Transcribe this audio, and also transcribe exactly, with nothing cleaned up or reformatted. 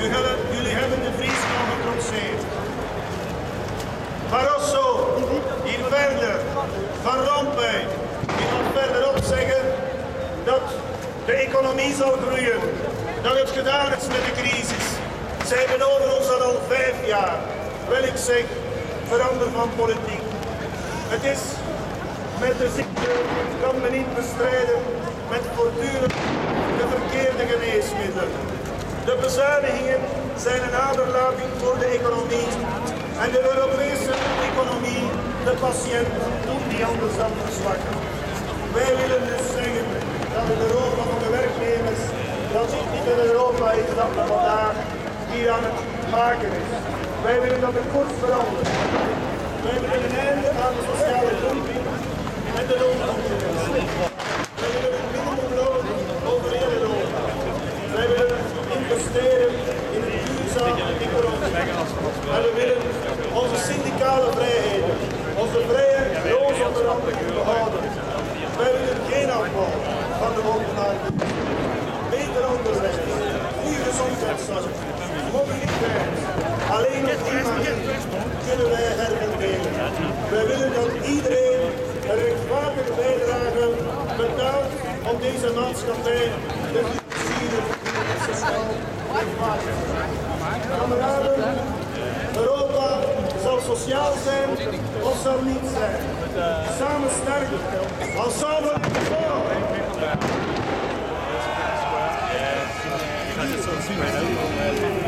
Jullie hebben de Vries al getrotseerd. Barroso, hier verder, Van Rompuy, die gaat verderop zeggen dat de economie zal groeien, dat het gedaan is met de crisis. Zij beloven ons dat al vijf jaar. Wel, ik zeg, verander van politiek. Het is met de ziekte kan men niet bestrijden met voortdurend de verkeerde geneesmiddelen. De bezuinigingen zijn een aderlating voor de economie en de Europese economie, de patiënt, doet die anders dan verzwakken. Wij willen dus zeggen dat het Europa van de werknemers, dat dit niet een Europa is dat we vandaag hier aan het maken is. Wij willen dat de koers verandert. Wij willen een einde aan de sociale dumping en de loonconcurrentie. Wij willen een minimumloon over heel Europa. Wij willen investeren in een duurzame economie. En we willen onze syndicale vrijheden, onze vrije loonsonderhandelingen behouden. Wij willen geen afbouw van de wondermarkt. Beter onderwijs, goede gezondheidszorg, mobiliteit. Alleen op die manier kunnen wij herverdelen. Wij willen dat iedereen een rechtvaardige bijdrage betaalt om deze maatschappij te financieren en sociaal rechtvaardig. Kameraden, Europa zal sociaal zijn of zal niet zijn. Samen sterk, ensemble fort.